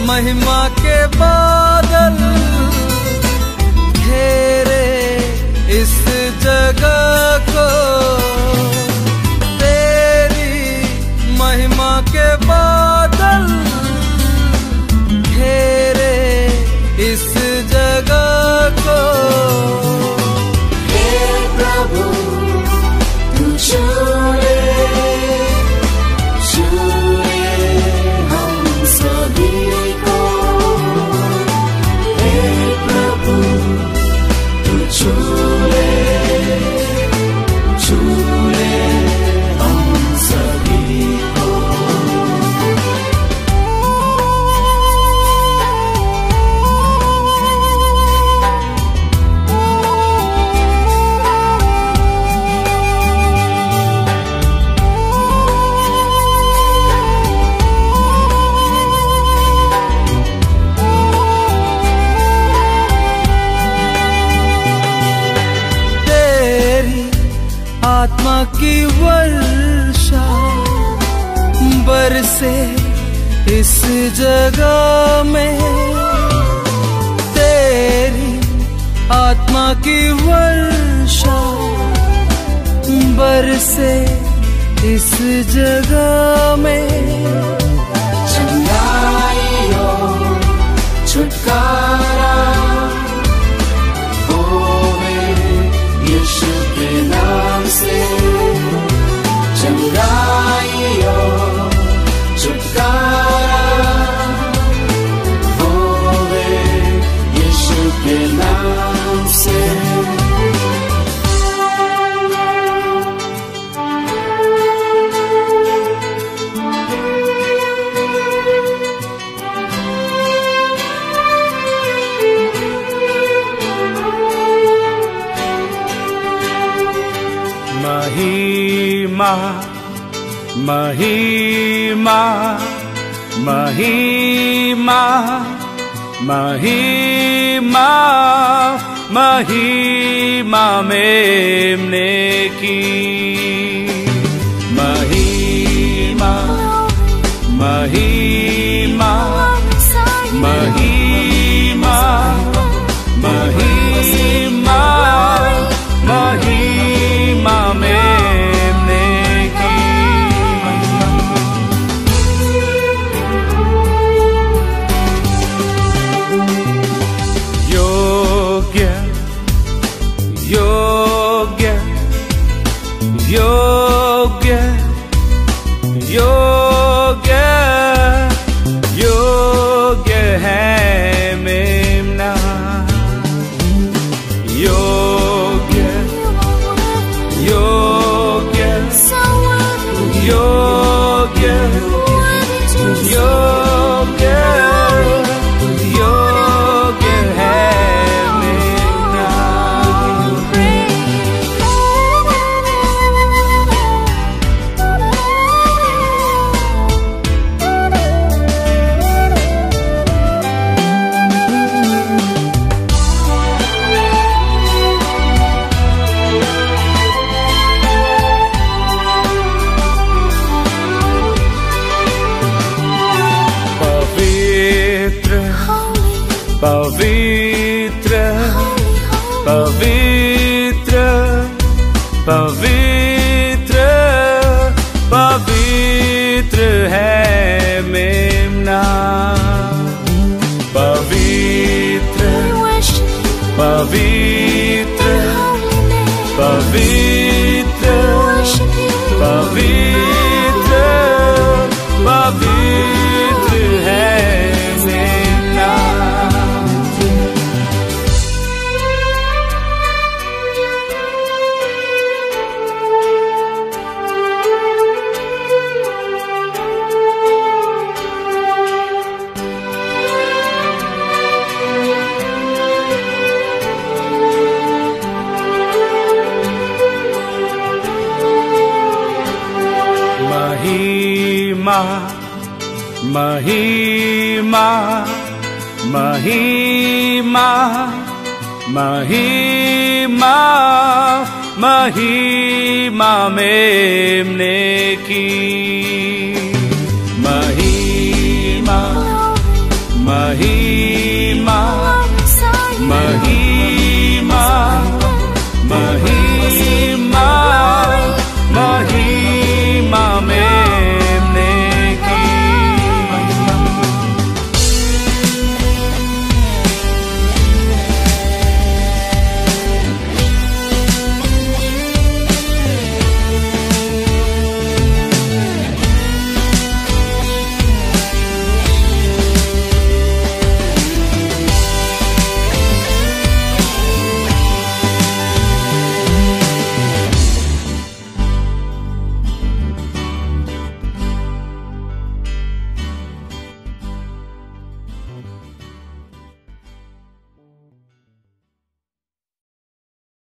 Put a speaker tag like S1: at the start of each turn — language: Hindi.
S1: महिमा के बादल घेरे इस जगह को, तेरी महिमा के बादल घेरे इस जगह को।
S2: हे प्रभु तू छूले हम सभी को। हे प्रभु तू छूले हम सभी को।
S1: आत्मा की वर्षा बरसे इस जगह में, तेरी आत्मा की वर्षा बरसे इस जगह में।
S2: चंगाई और छुटकारा होवे यीशु के नाम से। चंगाई और छुटकारा होवे यीशु के नाम से।
S3: महिमा महिमा महिमा महिमा महिमा मेमने की। महिमा महिमा महिमा महिमा महिमा मेमने की। योग्य योग्य योग्य योग्य योग्य है मेमना। योग्य योग्य योग्य योग्य योग्य है मेमना। पवित्र पवित्र पवित्र पवित्र है मेमना। पवित्र पवित्र पवित्र पवित्र पवित्र है मेमना। महिमा महिमा महिमा महिमा महिमा मेमने की।